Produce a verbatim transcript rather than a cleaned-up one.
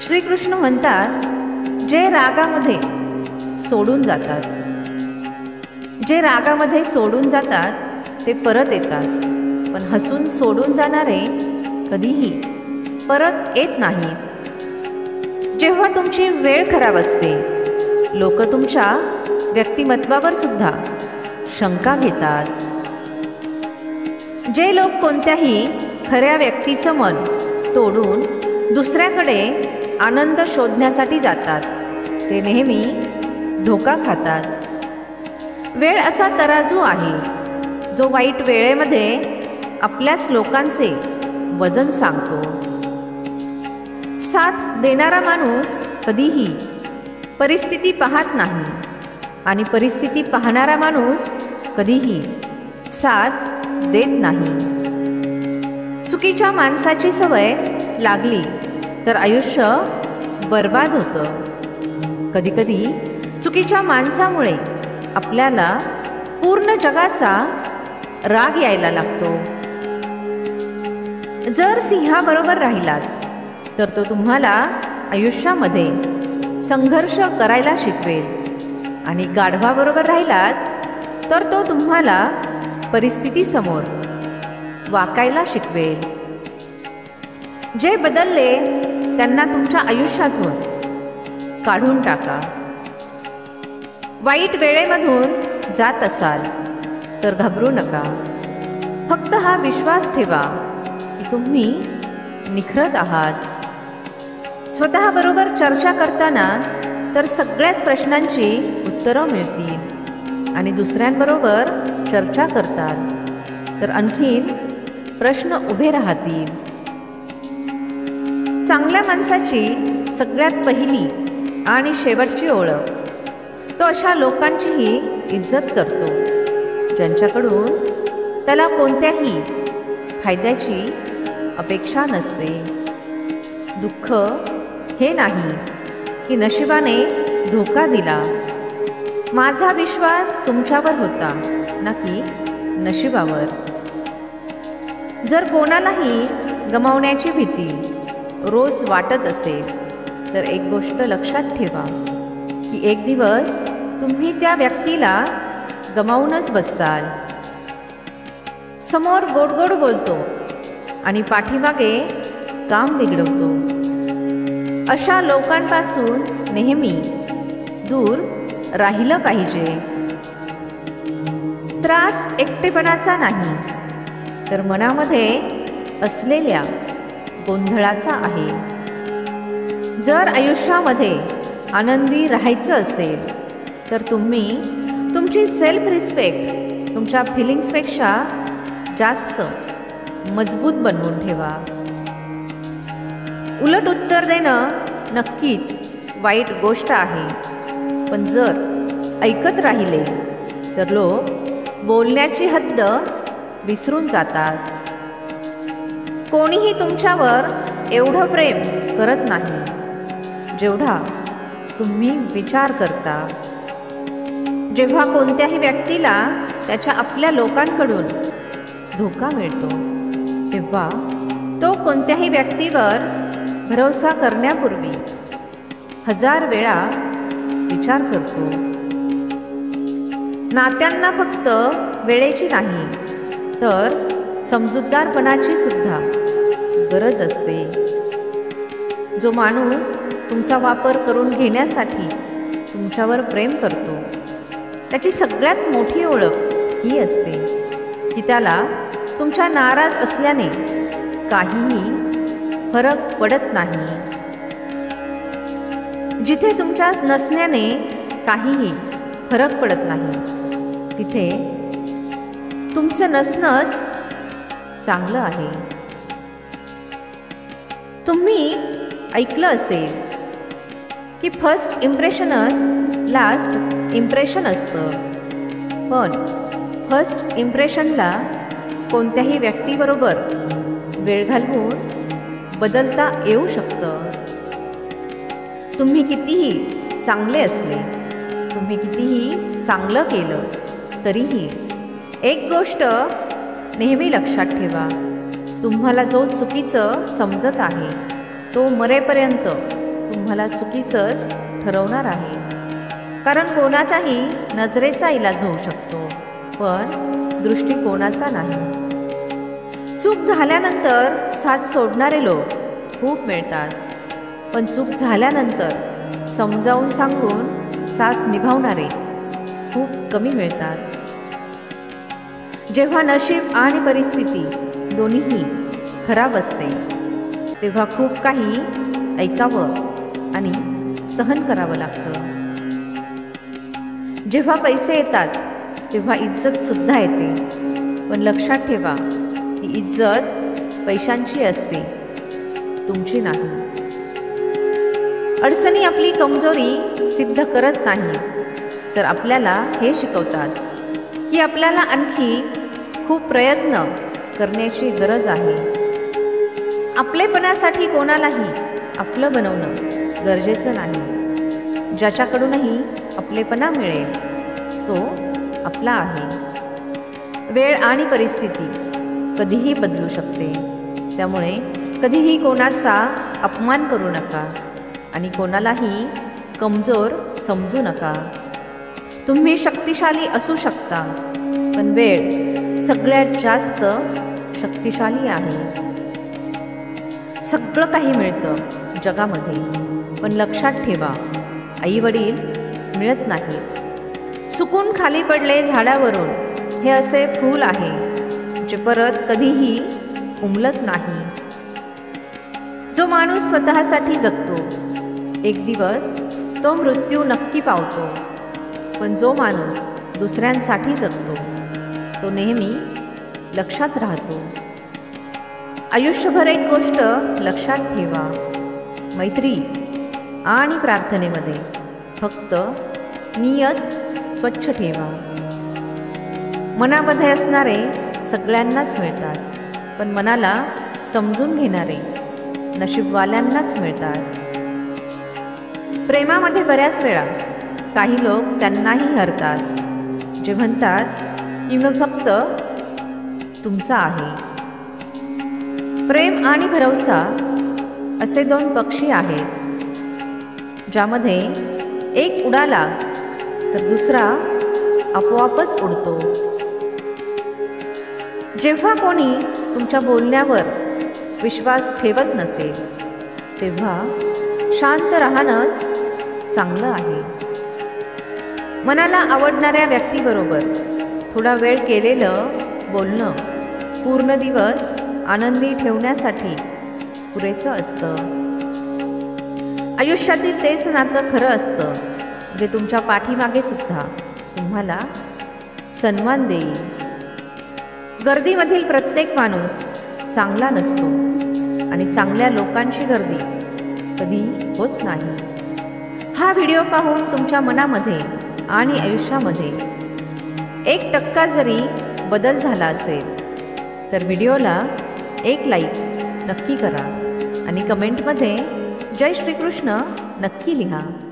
श्रीकृष्ण म्हणतात, जे रागामध्ये सोडून जातात जे रागामध्ये सोडून जातात ते परत येतात, पण हसून सोडून जाणारे कधीही परत येत नाहीत. जेव्हा तुमची वेळ खराब असते, लोक तुमच्या व्यक्तिमत्वावर सुद्धा शंका घेतात. जे लोक कोणत्याही खऱ्या व्यक्तीचं मन तोडून दुसऱ्याकडे आनंद शोधण्यासाठी जातात, ते नेहमी धोका खातात. वेळ असा तराजू आहे जो वाईट वेळेमध्ये आपल्याच लोकांचे वजन सांगतो. साथ देणारा माणूस कधीही परिस्थिती पाहत नाही आणि परिस्थिती पाहणारा माणूस कधीही साथ देत नाही. चुकीच्या माणसाची सवय लागली तर आयुष्य बर्बाद होतं. कधीकधी चुकीच्या माणसामुळे आपल्याला पूर्ण जगाचा राग यायला लागतो. जर सिंहाबरोबर राहिलात तर तो तुम्हाला आयुष्यामध्ये संघर्ष करायला शिकवेल आणि गाढवाबरोबर राहिलात तर तो तुम्हाला परिस्थितीसमोर वाकायला शिकवेल. जे बदलले त्यांना तुमच्या आयुष्यातून काढून टाका. वाईट वेळेमधून जात असाल तर घाबरू नका. फक्त हा विश्वास ठेवा की तुम्ही निखरत आहात. स्वतःबरोबर चर्चा करताना तर सगळ्याच प्रश्नांची उत्तरं मिळतील आणि दुसऱ्यांबरोबर चर्चा करतात तर आणखीन प्रश्न उभे राहतील. चांगल्या माणसाची सगळ्यात पहिली आणि शेवटची ओळख तो अशा लोकांचीही इज्जत करतो ज्यांच्याकडून त्याला कोणत्याही फायद्याची अपेक्षा नसते. दुःख हे नाही की नशिबाने धोका दिला. माझा विश्वास तुमच्यावर होता ना की नशिबावर. जर कोणालाही गमावण्याची भीती रोज वाटत असेल तर एक गोष्ट लक्षात ठेवा की एक दिवस तुम्ही त्या व्यक्तीला गमावूनच बसताल. समोर गोड गोड बोलतो आणि पाठीमागे काम बिघडवतो. अशा लोकांपासून नेहमी दूर राहिलं पाहिजे. त्रास एकटेपणाचा नाही तर मनामध्ये असलेल्या गोंधळाचा आहे. जर आयुष्यामध्ये आनंदी राहायचं असेल तर तुम्ही तुमची सेल्फ रिस्पेक्ट तुमच्या फिलिंग्सपेक्षा जास्त मजबूत बनवून ठेवा. उलट उत्तर देणं नक्कीच वाईट गोष्ट आहे, पण जर ऐकत राहिले तर लोक बोलण्याची हद्द विसरून जातात. कोणीही तुमच्यावर एवढं प्रेम करत नाही जेवढा तुम्ही विचार करता. जेव्हा कोणत्याही व्यक्तीला त्याच्या आपल्या लोकांकडून धोका मिळतो तेव्हा तो कोणत्याही व्यक्तीवर भरोसा करण्यापूर्वी हजार वेळा विचार करतो. नात्यांना फक्त वेळेची नाही तर समजूतदारपणाची सुद्धा गरज असते. जो माणूस तुमचा वापर करून घेण्यासाठी तुमच्यावर प्रेम करतो त्याची सगळ्यात मोठी ओळख ही असते की त्याला तुमच्या नाराज असल्याने काहीही फरक पडत नाही. जिथे तुमच्या नसण्याने काहीही फरक पडत नाही तिथे तुमचं नसणंच चांगलं आहे. तुम्ही ऐकलं असेल की फर्स्ट इम्प्रेशनच लास्ट इम्प्रेशन असतं, पण फर्स्ट इम्प्रेशनला कोणत्याही व्यक्तीबरोबर वेळ घालवून बदलता येऊ शकतं. तुम्ही कितीही चांगले असले, तुम्ही कितीही चांगलं केलं तरीही एक गोष्ट नेहमी लक्षात ठेवा, तुम्हाला जो चुकीचं समजत आहे तो मरेपर्यंत तुम्हाला चुकीचंच ठरवणार आहे. कारण कोणाच्याही नजरेचा इलाज होऊ शकतो, पण दृष्टिकोनाचा नाही. चूक झाल्यानंतर साथ सोडणारे लोक खूप मिळतात, पण चूक झाल्यानंतर समजावून सांगून साथ निभावणारे खूप कमी मिळतात. जेव्हा नशीब आणि परिस्थिती दोन्हीही खराब असते, तेव्हा खूप काही ऐकावं आणि सहन करावं लागतं. जेव्हा पैसे येतात तेव्हा इज्जत सुद्धा येते, पण लक्षात ठेवा, ती इज्जत पैशांची असते, तुमची नाही. अडचणी आपली कमजोरी सिद्ध करत नाही, तर आपल्याला हे शिकवतात की आपल्याला आणखी खूप प्रयत्न करण्याची गरज आहे. आपलेपणासाठी कोणालाही आपलं बनवणं गरजेचं नाही. ज्याच्याकडूनही आपलेपणा मिळेल तो आपला आहे. वेळ आणि परिस्थिती कधीही बदलू शकते, त्यामुळे कधीही कोणाचा अपमान करू नका आणि कोणालाही कमजोर समजू नका. तुम्ही शक्तिशाली असू शकता, पण वेळ सगळ्यात जास्त शक्तिशाली आहे. सगळं काही मिळतं जगामध्ये, पण लक्षात ठेवा, आईवडील मिळत नाही. सुकून खाली पडले झाडावरून हे असे फूल आहे जे परत कधीही उमलत नाही. जो माणूस स्वतःसाठी जगतो, एक दिवस तो मृत्यू नक्की पावतो, पण जो माणूस दुसऱ्यांसाठी जगतो तो नेहमी लक्षात राहतो. आयुष्यभर एक गोष्ट लक्षात ठेवा, मैत्री आणि प्रार्थनेमध्ये फक्त नियत स्वच्छ ठेवा. मनामध्ये असणारे सगळ्यांनाच मिळतात, पण मनाला समजून घेणारे नशीबवाल्यांनाच मिळतात. प्रेमामध्ये बऱ्याच वेळा काही लोक त्यांनाही हरतात, जे म्हणतात की मी फक्त तुमचा आहे. प्रेम आणि भरवसा असे दोन पक्षी आहेत, ज्यामध्ये एक उडाला तर दुसरा आपोआपच उडतो. जेव्हा कोणी तुमच्या बोलण्यावर विश्वास ठेवत नसेल, तेव्हा शांत राहणंच चांगलं आहे. मनाला आवडणाऱ्या व्यक्तीबरोबर थोडा वेळ केलेलं बोलणं पूर्ण दिवस आनंदी ठेवण्यासाठी पुरेसं असतं. आयुष्यातील तेच नातं खरं असतं, जे तुमच्या पाठीमागे सुद्धा तुम्हाला सन्मान देईल. गर्दीमधील प्रत्येक माणूस चांगला नसतो आणि चांगल्या लोकांची गर्दी कधी होत नाही. हा व्हिडिओ पाहून तुमच्या मनामध्ये आणि आयुष्यामध्ये एक टक्का जरी बदल झाला असेल तर व्हिडिओला एक लाईक नक्की करा आणि कमेंटमध्ये जय श्रीकृष्ण नक्की लिहा.